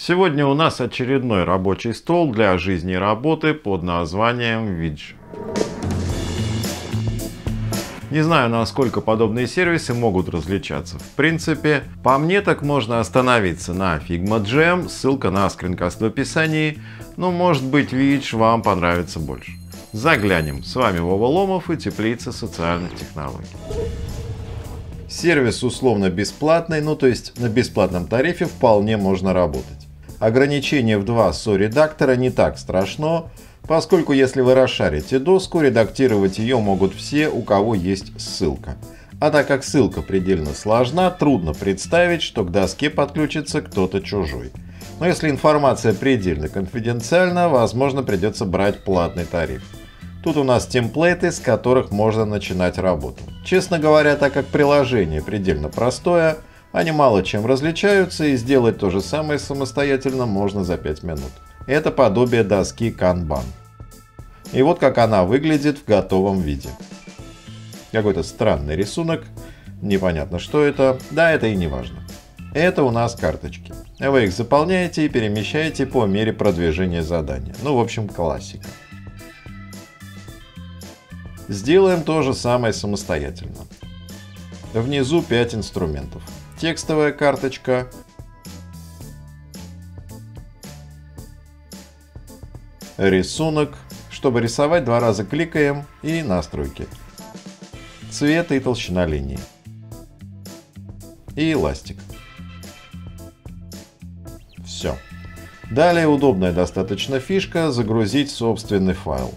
Сегодня у нас очередной рабочий стол для жизни и работы под названием Видж. Не знаю, насколько подобные сервисы могут различаться. В принципе, по мне так можно остановиться на Figma Jam, ссылка на скринкаст в описании, но может быть Видж вам понравится больше. Заглянем. С вами Вова Ломов и Теплица социальных технологий. Сервис условно бесплатный, то есть на бесплатном тарифе вполне можно работать. Ограничение в 2 SO-редактора не так страшно, поскольку если вы расшарите доску, редактировать ее могут все, у кого есть ссылка. А так как ссылка предельно сложна, трудно представить, что к доске подключится кто-то чужой. Но если информация предельно конфиденциальна, возможно, придется брать платный тариф. Тут у нас темплейты, с которых можно начинать работу. Честно говоря, так как приложение предельно простое, они мало чем различаются, и сделать то же самое самостоятельно можно за 5 минут. Это подобие доски Kanban. И вот как она выглядит в готовом виде. Какой-то странный рисунок, непонятно что это, да это и не важно. Это у нас карточки. Вы их заполняете и перемещаете по мере продвижения задания. В общем, классика. Сделаем то же самое самостоятельно. Внизу 5 инструментов. Текстовая карточка, рисунок. Чтобы рисовать, 2 раза кликаем и настройки. Цвет и толщина линии. И ластик. Все. Далее удобная достаточно фишка загрузить собственный файл.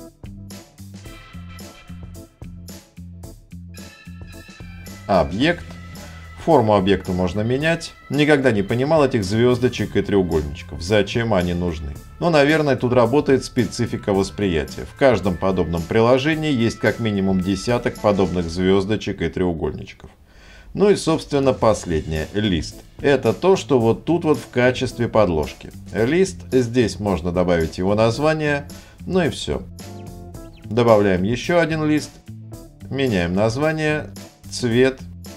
Объект. Форму объекта можно менять. Никогда не понимал этих звездочек и треугольничков. Зачем они нужны? Наверное, тут работает специфика восприятия. В каждом подобном приложении есть как минимум десяток подобных звездочек и треугольничков. И, собственно, последнее. Лист. Это то, что вот тут вот в качестве подложки. Лист. Здесь можно добавить его название. И все. Добавляем еще один лист. Меняем название, цвет.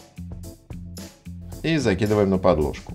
И закидываем на подложку.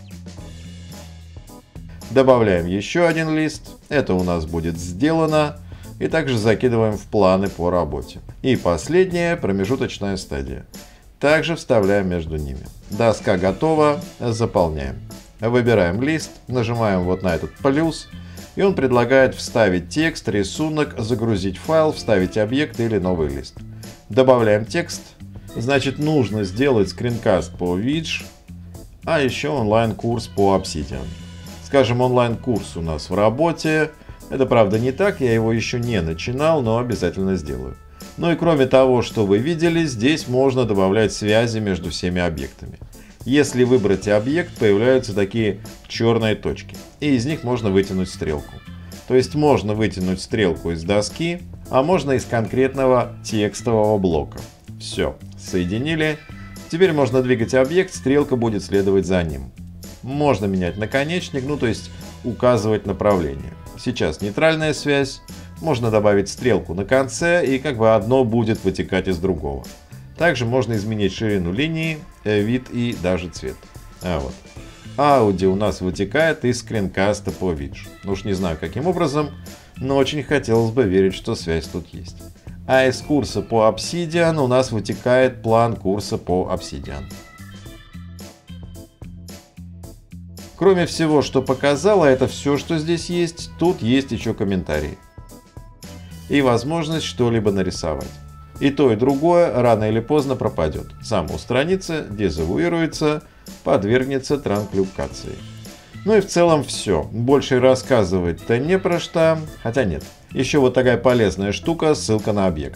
Добавляем еще один лист. Это у нас будет сделано. И также закидываем в планы по работе. И последняя, промежуточная стадия. Также вставляем между ними. Доска готова. Заполняем. Выбираем лист. Нажимаем вот на этот плюс. И он предлагает вставить текст, рисунок, загрузить файл, вставить объект или новый лист. Добавляем текст. Значит, нужно сделать скринкаст по Видж, а еще онлайн-курс по Obsidian. Скажем, онлайн-курс у нас в работе. Это правда не так, я его еще не начинал, но обязательно сделаю. И кроме того, что вы видели, здесь можно добавлять связи между всеми объектами. Если выбрать объект, появляются такие черные точки, и из них можно вытянуть стрелку. То есть можно вытянуть стрелку из доски, а можно из конкретного текстового блока. Все, соединили. Теперь можно двигать объект, стрелка будет следовать за ним. Можно менять наконечник, то есть указывать направление. Сейчас нейтральная связь. Можно добавить стрелку на конце, и одно будет вытекать из другого. Также можно изменить ширину линии, вид и даже цвет. Аудио у нас вытекает из скринкаста по Видж. Уж не знаю каким образом, но очень хотелось бы верить, что связь тут есть. А из курса по Obsidian у нас вытекает план курса по Obsidian. Кроме всего, что показала, это все, что здесь есть. Тут есть еще комментарии. И возможность что-либо нарисовать. И то, и другое рано или поздно пропадет. Самоустранится, дезавуируется, подвергнется транслокации. И в целом все. Больше рассказывать-то не про что. Хотя нет. Еще вот такая полезная штука, ссылка на объект.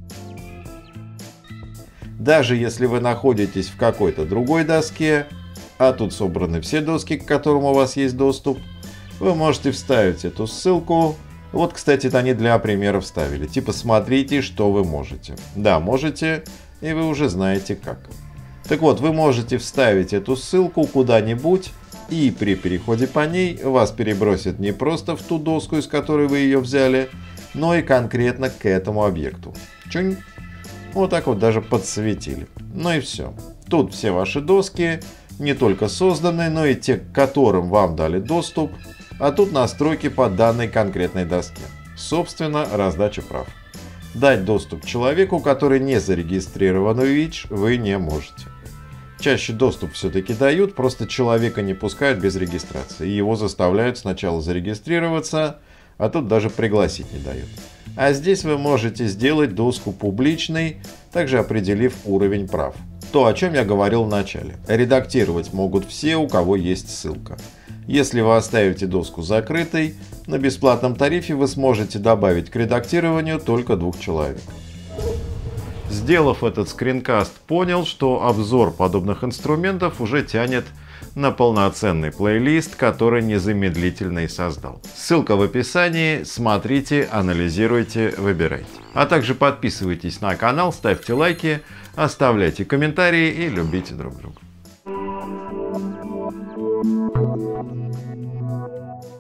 Даже если вы находитесь в какой-то другой доске, а тут собраны все доски, к которым у вас есть доступ, вы можете вставить эту ссылку. Вот, кстати, это они для примера вставили. Смотрите, что вы можете. Да, можете, и вы уже знаете как. Так вот, вы можете вставить эту ссылку куда-нибудь, и при переходе по ней вас перебросит не просто в ту доску, из которой вы ее взяли, но и конкретно к этому объекту. Чунь. Вот так вот даже подсветили. И все. Тут все ваши доски, Не только созданные, но и те, к которым вам дали доступ, а тут настройки по данной конкретной доске. Собственно, раздача прав. Дать доступ человеку, который не зарегистрирован в Witch, вы не можете. Чаще доступ все-таки дают, просто человека не пускают без регистрации. И его заставляют сначала зарегистрироваться, а тут даже пригласить не дают. А здесь вы можете сделать доску публичной, также определив уровень прав. То, о чем я говорил в начале. Редактировать могут все, у кого есть ссылка. Если вы оставите доску закрытой, на бесплатном тарифе вы сможете добавить к редактированию только 2 человек. Сделав этот скринкаст, понял, что обзор подобных инструментов уже тянет на полноценный плейлист, который незамедлительно и создал. Ссылка в описании, смотрите, анализируйте, выбирайте. А также подписывайтесь на канал, ставьте лайки, оставляйте комментарии и любите друг друга.